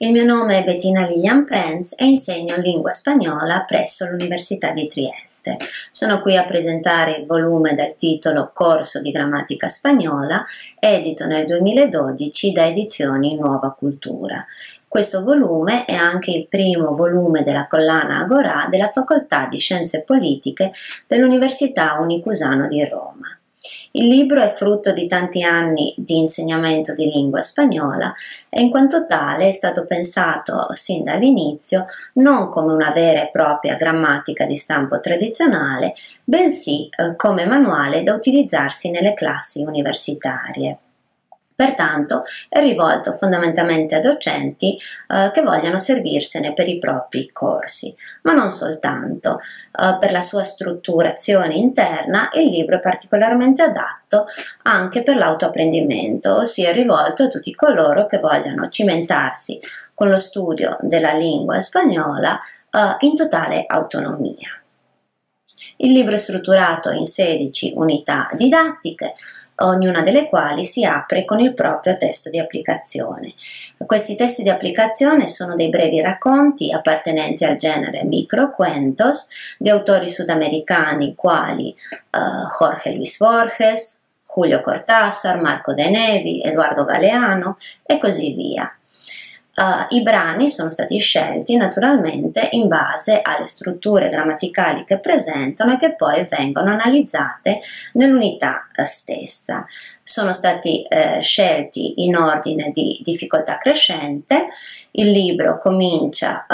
Il mio nome è Bettina Lilian Prenz e insegno lingua spagnola presso l'Università di Trieste. Sono qui a presentare il volume dal titolo Corso di grammatica spagnola, edito nel 2012 da Edizioni Nuova Cultura. Questo volume è anche il primo volume della collana Agorà della Facoltà di Scienze Politiche dell'Università Unicusano di Roma. Il libro è frutto di tanti anni di insegnamento di lingua spagnola e in quanto tale è stato pensato sin dall'inizio non come una vera e propria grammatica di stampo tradizionale, bensì come manuale da utilizzarsi nelle classi universitarie. Pertanto è rivolto fondamentalmente a docenti che vogliano servirsene per i propri corsi, ma non soltanto. Per la sua strutturazione interna il libro è particolarmente adatto anche per l'autoapprendimento, ossia è rivolto a tutti coloro che vogliano cimentarsi con lo studio della lingua spagnola in totale autonomia. Il libro è strutturato in 16 unità didattiche, ognuna delle quali si apre con il proprio testo di applicazione. Questi testi di applicazione sono dei brevi racconti appartenenti al genere microcuentos di autori sudamericani quali Jorge Luis Borges, Julio Cortázar, Marco de Nevi, Eduardo Galeano e così via. I brani sono stati scelti naturalmente in base alle strutture grammaticali che presentano e che poi vengono analizzate nell'unità stessa. Sono stati scelti in ordine di difficoltà crescente. Il libro comincia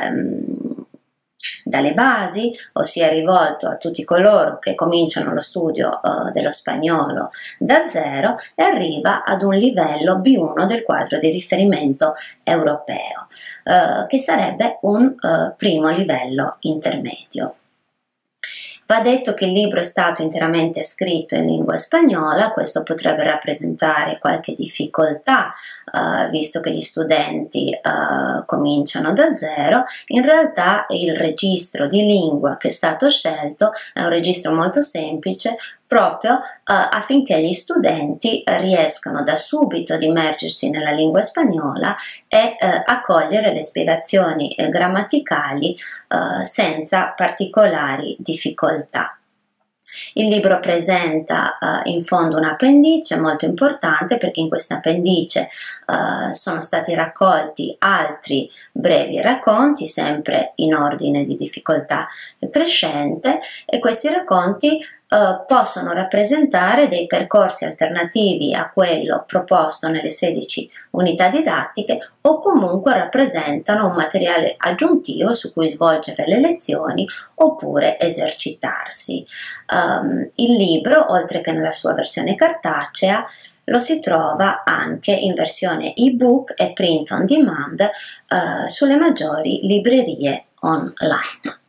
dalle basi, ossia è rivolto a tutti coloro che cominciano lo studio dello spagnolo da zero e arriva ad un livello B1 del quadro di riferimento europeo, che sarebbe un primo livello intermedio. Va detto che il libro è stato interamente scritto in lingua spagnola, questo potrebbe rappresentare qualche difficoltà, visto che gli studenti cominciano da zero. In realtà il registro di lingua che è stato scelto è un registro molto semplice, proprio affinché gli studenti riescano da subito ad immergersi nella lingua spagnola e a cogliere le spiegazioni grammaticali senza particolari difficoltà. Il libro presenta in fondo un appendice molto importante, perché in questa appendice sono stati raccolti altri brevi racconti, sempre in ordine di difficoltà crescente, e questi racconti possono rappresentare dei percorsi alternativi a quello proposto nelle 16 unità didattiche o comunque rappresentano un materiale aggiuntivo su cui svolgere le lezioni oppure esercitarsi. Il libro, oltre che nella sua versione cartacea, lo si trova anche in versione ebook e print on demand sulle maggiori librerie online.